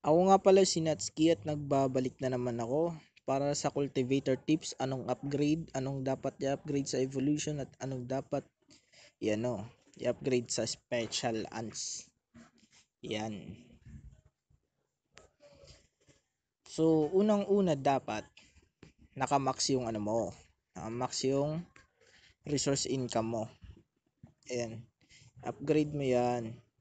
Ako nga pala si Natsuki at nagbabalik na naman ako para sa cultivator tips, anong upgrade, anong dapat i-upgrade sa evolution at anong dapat i-upgrade sa special ants. Yan. So, unang-una dapat nakamax yung nakamax yung resource income mo. Ayan. Upgrade mo yan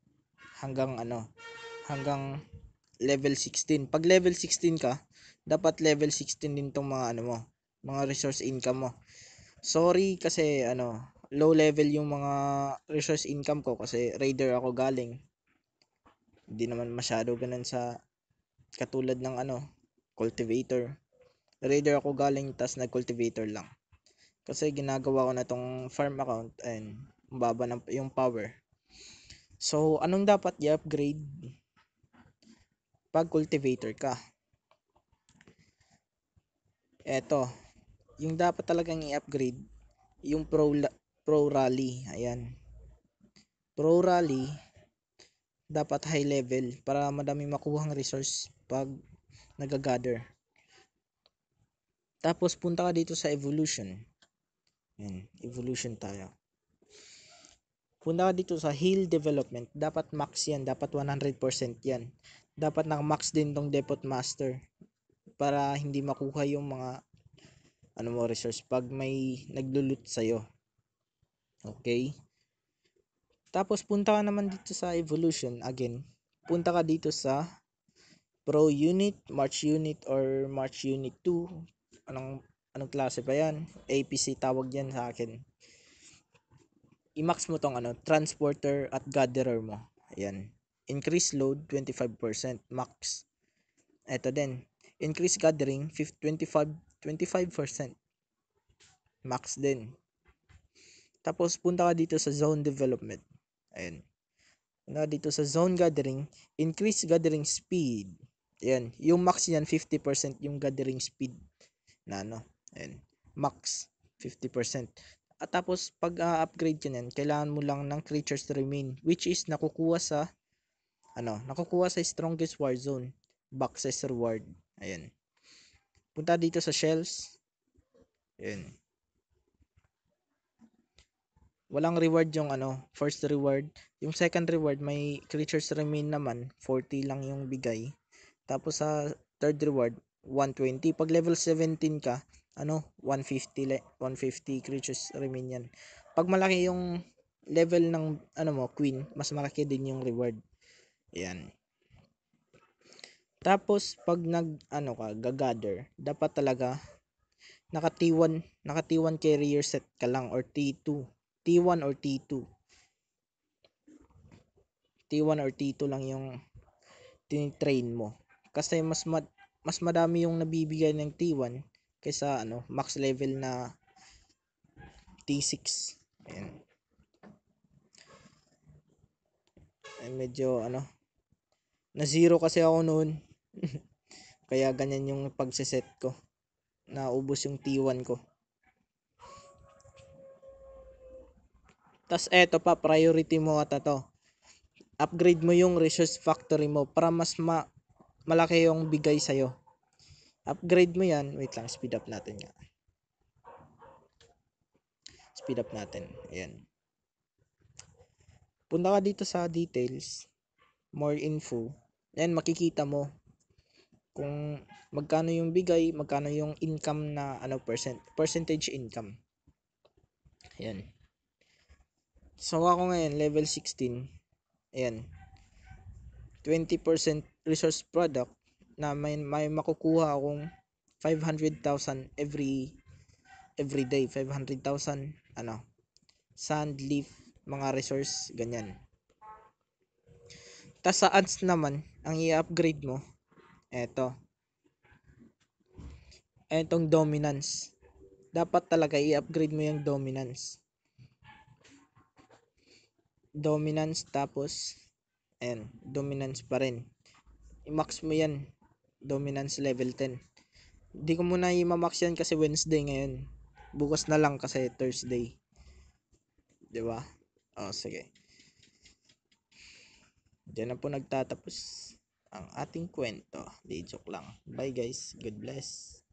hanggang level 16. Pag level 16 ka, dapat level 16 din tong mga resource income mo. Sorry kasi low level yung mga resource income ko kasi raider ako galing. Hindi naman masyado ganun sa katulad ng cultivator. Raider ako galing tas nag-cultivator lang. Kasi ginagawa ko na tong farm account and baba ng yung power. So, anong dapat i-upgrade pag cultivator ka? Eto, yung dapat talagang i-upgrade, yung pro rally. Ayan. Pro rally, dapat high level para madaming makuhang resource pag nagagather. Tapos, punta ka dito sa evolution. Ayan, evolution tayo. Punta ka dito sa heal development. Dapat max yan. Dapat 100% yan. Dapat naka-max din tong depot master para hindi makuha yung mga resource pag may naglulut sa'yo. Okay? Tapos punta ka naman dito sa evolution again. Punta ka dito sa pro unit, march unit or march unit 2. Anong klase ba yan? APC tawag yan sa akin. I-max mo tong transporter at gatherer mo. Ayan. Increase load 25% max. Ito din. Increase gathering 25% max din. Tapos punta ka dito sa zone development. Ayan. Punta ka dito sa zone gathering, increase gathering speed. Ayan. Yung max yan 50% yung gathering speed na Ayan. Max 50%. At tapos pag upgrade ka niyan, kailangan mo lang ng creatures remain, which is nakukuha sa strongest war zone, boxes reward. Ayan. Punta dito sa shells. Ayan. Walang reward yung first reward. Yung second reward may creatures remain naman, 40 lang yung bigay. Tapos sa third reward, 120. Pag level 17 ka, 150 creatures remain yan. Pag malaki yung level ng queen, mas malaki din yung reward. Ayan. Tapos pag gagather, dapat talaga naka T1 carrier set ka lang or T2. T1 or T2. T1 or T2 lang yung tinitrain mo. Kasi mas madami yung nabibigay ng T1 kaysa max level na T6. Ayan. Ay, medyo na zero kasi ako noon. Kaya ganyan yung pagseset ko. Naubos yung T1 ko. Tas eto pa, priority mo ata to. Upgrade mo yung resource factory mo para mas malaki yung bigay sa'yo. Upgrade mo yan. Wait lang, speed up natin nga. Speed up natin. Ayan. Punta ka dito sa details. More info. Ayan, makikita mo kung magkano yung bigay, magkano yung income na percentage income. Ayan. So ako ngayon level 16. Ayan. 20% resource product na may makukuha akong 500,000 every day. 500,000 sand, leaf, mga resource, ganyan. Tas sa ads naman, ang i-upgrade mo, etong dominance. Dapat talaga i-upgrade mo yung dominance. Dominance tapos, dominance pa rin. I-max mo yan, dominance level 10. Hindi ko muna i-max yan kasi Wednesday ngayon. Bukas na lang kasi Thursday. Diba? Sige. Diyan na po nagtatapos ang ating kwento. Di joke lang. Bye guys. God bless.